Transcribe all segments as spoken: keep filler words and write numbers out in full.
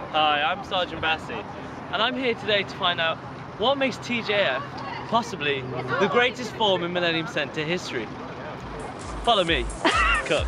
Hi, I'm Sergeant Bassey, and I'm here today to find out what makes T J F possibly the greatest form in Millennium Centre history. Follow me. Cut.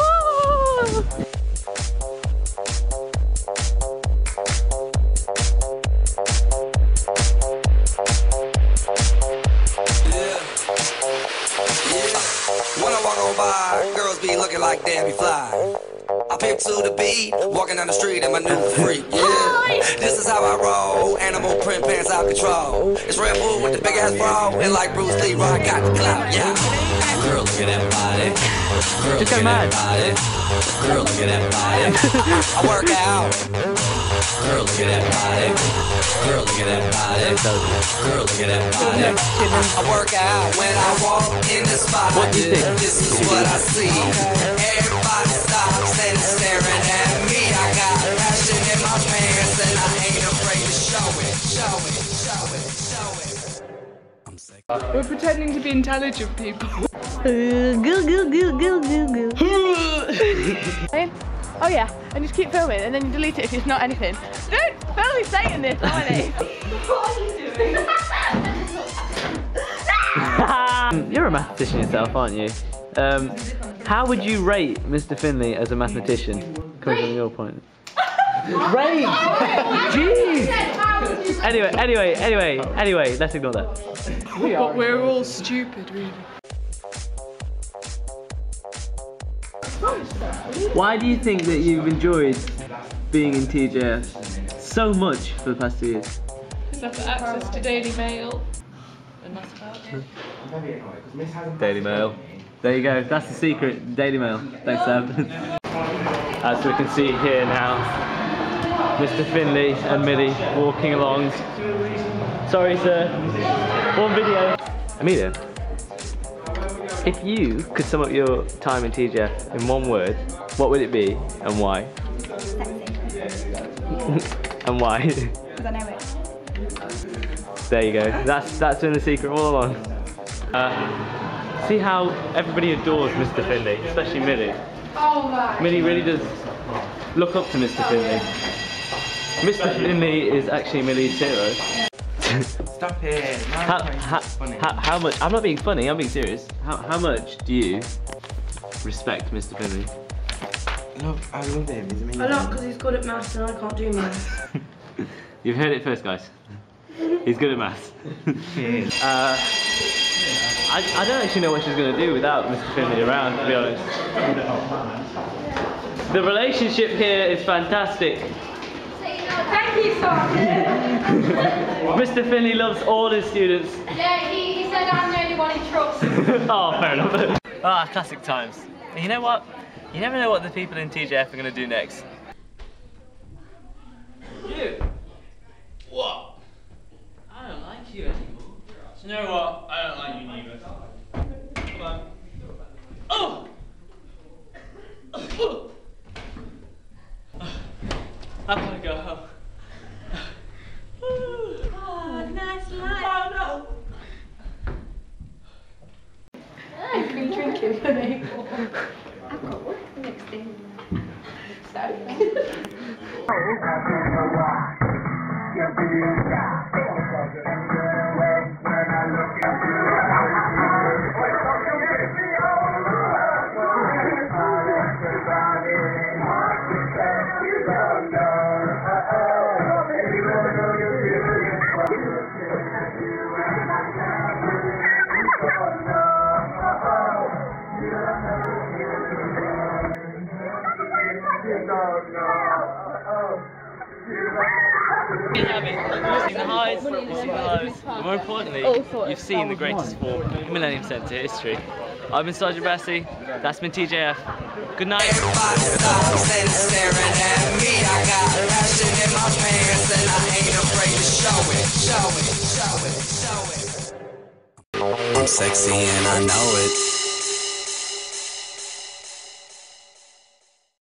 When I walk on by, girls be looking like Debbie Fly. I pimp to the beat, walking down the street in my new freak, yeah. This is how I roll, animal print pants out control. It's Red Bull with the big ass bra, and like Bruce Lee, I got the clout, yeah. Girl, look at that body. Girl, look at that body. Girl, look at that body. I work out. Girl, look at that body. Girl, look at that body. Girl, look at that body. I work out when I walk in the spot. What do you think? This is what I see. Everybody stops and staring at me. I got passion in my pants and I ain't afraid to show it. Show it, show it, show it. I'm sick. We're pretending to be intelligent people. Goo goo goo goo goo goo. Oh yeah, and just keep filming and then you delete it if it's not anything. Don't film me saying this, Ollie. What are you doing? You're a mathematician yourself, aren't you? Um, how would you rate Mister Finley as a mathematician, coming from your point? Rate! Jeez! Anyway, anyway, anyway, anyway, let's ignore that. But we're all stupid, really. Why do you think that you've enjoyed being in T J F so much for the past two years? Because I've got access to Daily Mail. And that's about it. Daily Mail. There you go, that's the secret, Daily Mail. Thanks, Sam. As we can see here now, Mister Finley and Millie walking along. Sorry, sir. One video. Amelia, if you could sum up your time in T J F in one word, what would it be and why? And why? Because I know it. There you go. That's that's been the secret all along. Uh, see how everybody adores Mister Finley, especially Millie. Oh my. Millie really does look up to Mister Finley. Mister Finley is actually Millie's hero. Stop it. How, how, how, how much? I'm not being funny. I'm being serious. How how much do you respect Mister Finley? Love, I love him. He's amazing. A lot because he's good at maths and I can't do maths. You've heard it first, guys. He's good at maths. uh, I, I don't actually know what she's going to do without Mister Finley around, to be honest. The relationship here is fantastic. Thank you, Sergeant. Mister Finley loves all his students. Yeah, he, he said I'm the only one he trusts. Oh, fair enough. Ah, classic times. You know what? You never know what the people in T J F are going to do next. You? What? I don't like you anymore. You know what? I don't like you neither. Come on. Oh! Oh! I want to go home. Oh, nice light. Oh no! You've been drinking for me. I've got work the next day. You've seen the highs, you've seen the lows, but more importantly, you've seen the greatest form in Millennium Centre history. I've been Sergeant Bassey, that's been T J F. Good night. Everybody stops and staring at me. I got passion in my pants and I ain't afraid to show it, show it, show it, show it. I'm sexy and I know it.